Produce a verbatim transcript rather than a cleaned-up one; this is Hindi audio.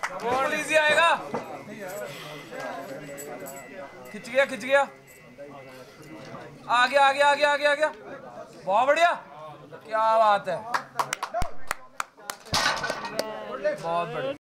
बिल्कुल इजी आएगा। खिंच गया खिंच गया, आ गया आ गया आ गया आ गया आ गया, बहुत बढ़िया, क्या बात है, बहुत बढ़िया।